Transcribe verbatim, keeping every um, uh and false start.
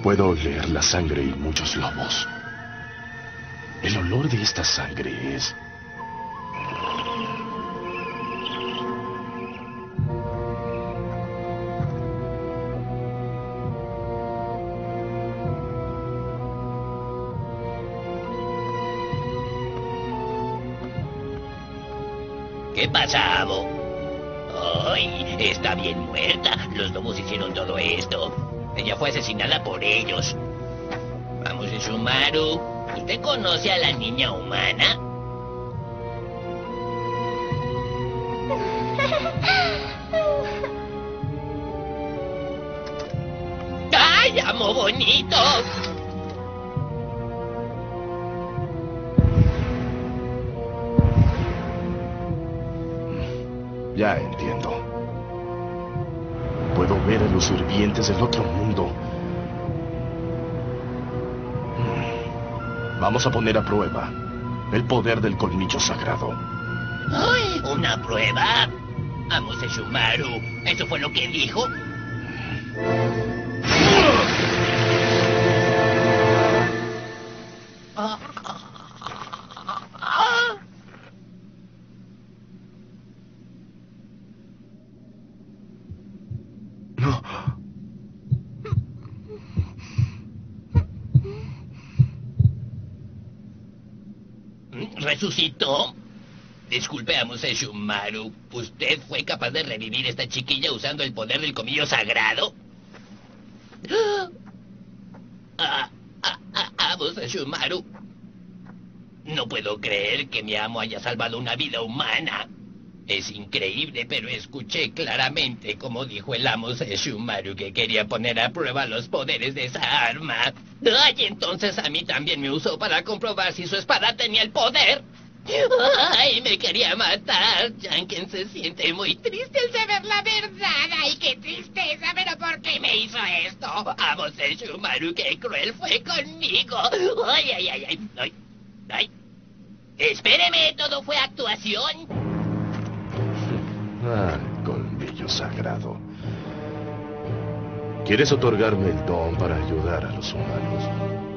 Puedo oler la sangre y muchos lobos. El olor de esta sangre es... ¿Qué pasa, Amo? ¡Ay! Está bien muerta. Los lobos hicieron todo esto. Ella fue asesinada por ellos. Vamos, Ishumaru. ¿Usted conoce a la niña humana? ¡Ay, Amo bonito! Ya entiendo. Puedo ver a los sirvientes del otro mundo. Vamos a poner a prueba el poder del colmillo sagrado. ¡Ay! ¿Una prueba? Amo Sesshomaru, ¿eso fue lo que dijo? Ah, ah, ah. No. ¿Resucitó? Disculpe, Amo Sesshomaru. ¿Usted fue capaz de revivir a esta chiquilla usando el poder del colmillo sagrado? Ah, ah, ah, Amo Sesshomaru. No puedo creer que mi amo haya salvado una vida humana. Es increíble, pero escuché claramente como dijo el amo Sesshomaru que quería poner a prueba los poderes de esa arma. Ay, entonces a mí también me usó para comprobar si su espada tenía el poder. Ay, me quería matar. Janken se siente muy triste al saber la verdad. Ay, qué tristeza, pero ¿por qué me hizo esto? Amo Sesshomaru, qué cruel fue conmigo. Ay, ay, ay, ay, ay, ay. Espéreme, ¿todo fue actuación? Ah, colmillo sagrado. ¿Quieres otorgarme el don para ayudar a los humanos?